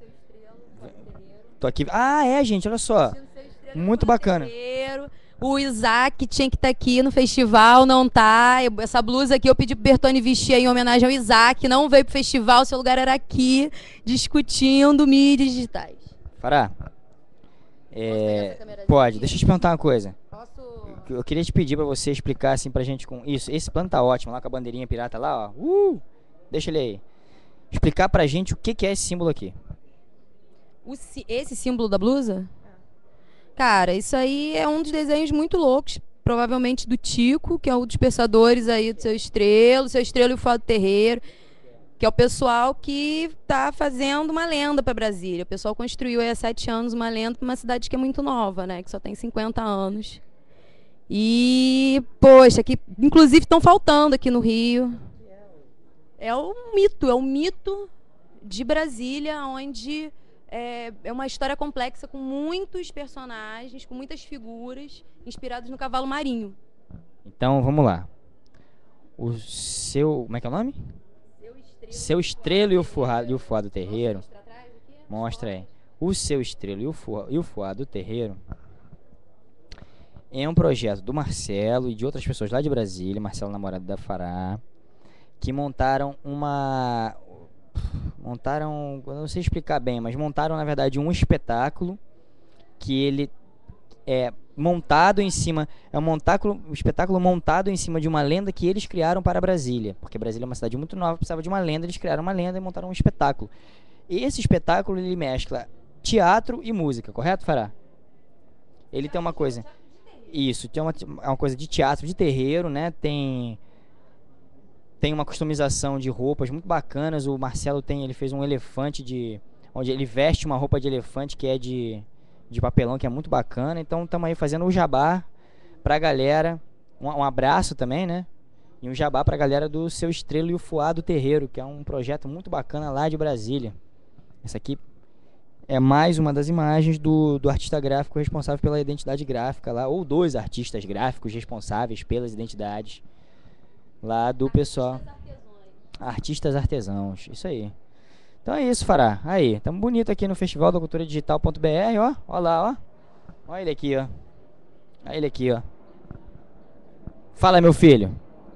Tô aqui. Ah, é, gente, olha só. Muito bacana. O Isaac tinha que estar tá aqui no festival, não tá. Essa blusa aqui eu pedi pro Bertoni vestir em homenagem ao Isaac, não veio pro festival, seu lugar era aqui, discutindo mídias digitais. Farah, é, pode, deixa eu te perguntar uma coisa. Posso... Eu queria te pedir pra você explicar assim pra gente com isso. Esse plano tá ótimo, lá com a bandeirinha pirata lá, ó. Uh, deixa ele aí. Explicar pra gente o que, que é esse símbolo aqui. O, esse símbolo da blusa? Cara, isso aí é um dos desenhos muito loucos, provavelmente do Tico, que é um dos pensadores aí do Seu Estrelo, Seu Estrelo e o Fuado Terreiro, que é o pessoal que está fazendo uma lenda para Brasília. O pessoal construiu aí há sete anos uma lenda para uma cidade que é muito nova, né, que só tem cinquenta anos. E, poxa, que inclusive estão faltando aqui no Rio. É um mito, é um mito de Brasília, onde... É, é uma história complexa com muitos personagens, com muitas figuras inspiradas no cavalo marinho. Então, vamos lá. O seu... Como é que é o nome? Seu Estrelo, seu estrelo e o Fuado, e o Fuado Terreiro. Mostra aí. O Seu Estrelo e o Fuado, e o Fuado Terreiro É um projeto do Marcelo e de outras pessoas lá de Brasília, Marcelo namorado da Fará, que montaram uma... Montaram... Eu não sei explicar bem, mas montaram, na verdade, um espetáculo que ele é montado em cima... É um, montáculo, um espetáculo montado em cima de uma lenda que eles criaram para Brasília. Porque Brasília é uma cidade muito nova, precisava de uma lenda, eles criaram uma lenda e montaram um espetáculo. E esse espetáculo, ele mescla teatro e música, correto, Fará? Ele tem uma coisa... Isso, tem uma, é uma coisa de teatro, de terreiro, né? Tem tem uma customização de roupas muito bacanas. O Marcelo tem, ele fez um elefante de onde ele veste uma roupa de elefante que é de, de papelão, que é muito bacana. Então estamos aí fazendo o jabá pra galera. Um, um abraço também, né? E um jabá pra galera do Seu Estrelo e o Fuá do Terreiro, que é um projeto muito bacana lá de Brasília. Essa aqui é mais uma das imagens do, do artista gráfico responsável pela identidade gráfica lá, ou dois artistas gráficos responsáveis pelas identidades lá do pessoal. Artistas artesãos, isso aí. Então é isso, Fará. Aí, tamo bonito aqui no Festival da Cultura Digital.br, ó. Ó lá, ó. Olha ele aqui, ó. Olha ele aqui, ó. Fala, meu filho.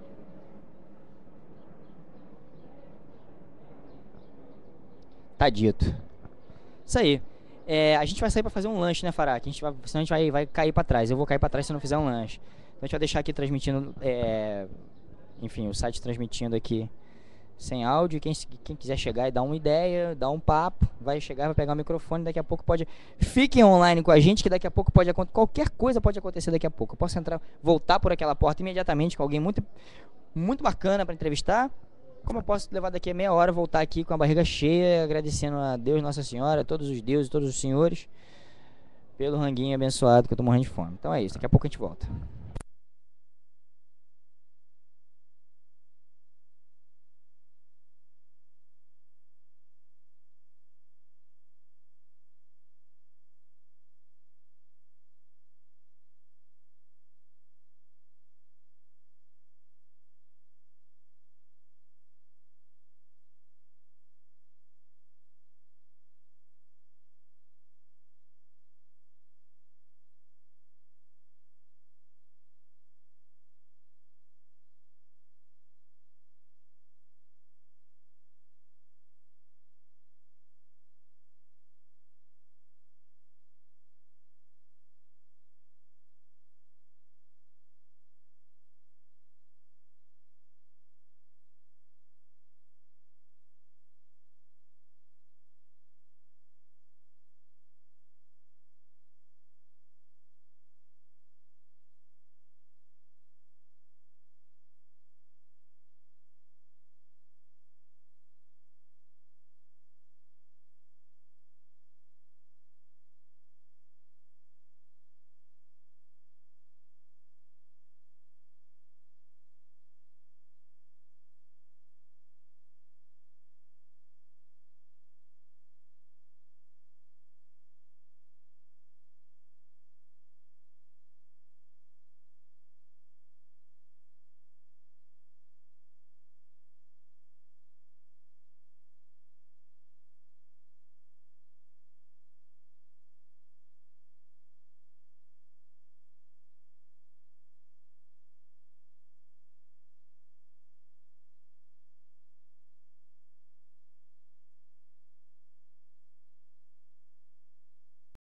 Tá dito. Isso aí. É, a gente vai sair pra fazer um lanche, né, Fará? Que a gente vai, senão a gente vai, vai cair pra trás. Eu vou cair pra trás se não fizer um lanche. Então a gente vai deixar aqui transmitindo, é, enfim, o site transmitindo aqui sem áudio. Quem, quem quiser chegar e dar uma ideia, dar um papo, vai chegar, vai pegar o microfone. Daqui a pouco pode... Fiquem online com a gente, que daqui a pouco pode acontecer... Qualquer coisa pode acontecer daqui a pouco. Eu posso entrar, voltar por aquela porta imediatamente com alguém muito, muito bacana pra entrevistar. Como eu posso levar daqui a meia hora, voltar aqui com a barriga cheia, agradecendo a Deus, Nossa Senhora, a todos os deuses, todos os senhores, pelo ranguinho abençoado que eu tô morrendo de fome. Então é isso, daqui a pouco a gente volta.